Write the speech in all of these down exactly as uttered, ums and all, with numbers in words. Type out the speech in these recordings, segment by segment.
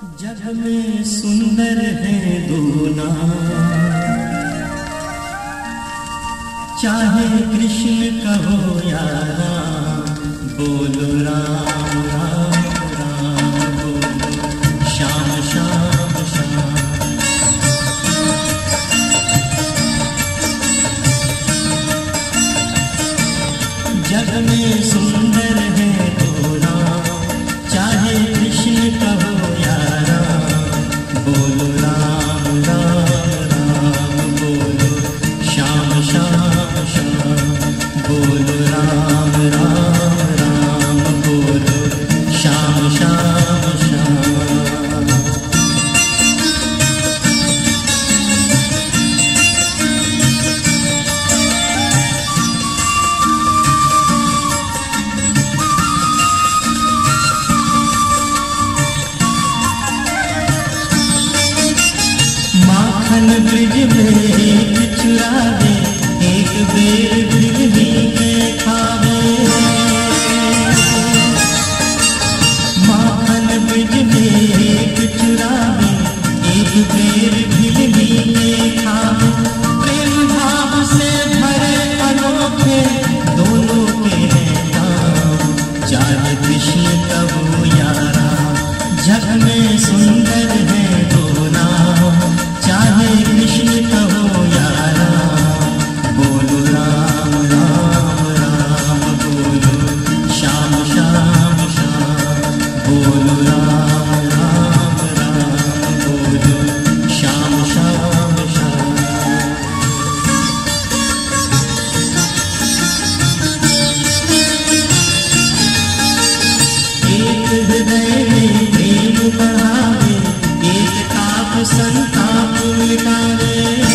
जग में सुंदर है दोना, चाहे कृष्ण कहो या राम, बोलो राम राम राम, बोलो श्याम श्याम श्याम। जग में सुंदर है दोना, चाहे कृष्ण कहो या राम, बोलो राम राम राम, बोलो श्याम श्याम श्याम, बोलो राम राम राम, बोलो श्याम श्याम श्याम। माखन ब्रिज में एक चुरावे, एक बेर भिगनी के खावे। माखन ब्रिज में एक चुरावे, एक बेर भिगनी के खावे। प्रेम भाव से भरे अनोखे दोनों के हैं काम, चाहे कृष्ण कहो या राम। जग में सुंदर है दोना, चाहे कृष्ण कहो या राम, बोलो राम राम राम, बोलो श्याम श्याम श्याम, बोलो राम राम राम, बोलो श्याम श्याम श्याम। एक हृदय में प्रेम बढ़ावे, एक ताप संताप मिटावे।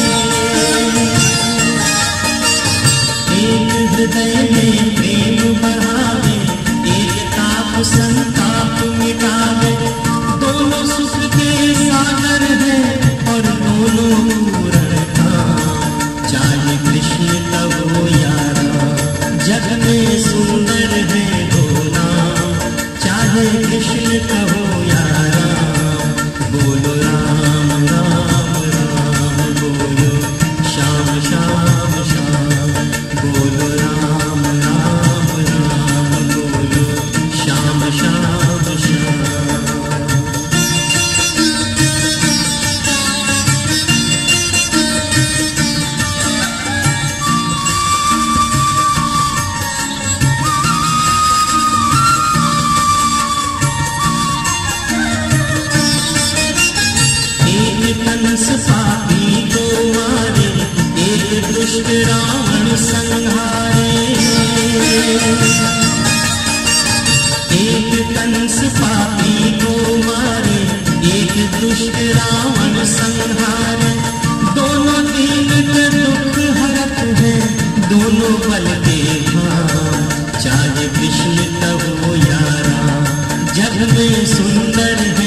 एक हृदय में प्रेम बढ़ावे, एक ताप संताप मिटावे। दोनों सुख के सागर है और दोनों पूर्ण काम, चाहे कृष्ण कहो या राम। जग में सुंदर है दोना, चाहे कृष्ण कहो या राम, बोलो राम राम राम, बोलो श्याम श्याम श्याम, बोलो राम राम राम, बोलो श्याम श्याम श्याम। एक कंस पापी को मारे, एक दुष्ट रावण संहारे। एक कंस पापी को मारे, एक दुष्ट रावण संहारे। दोनों दीन के दुख हरत है, दोनों बल के धाम, चाहे कृष्ण कहो या राम। जग में सुंदर है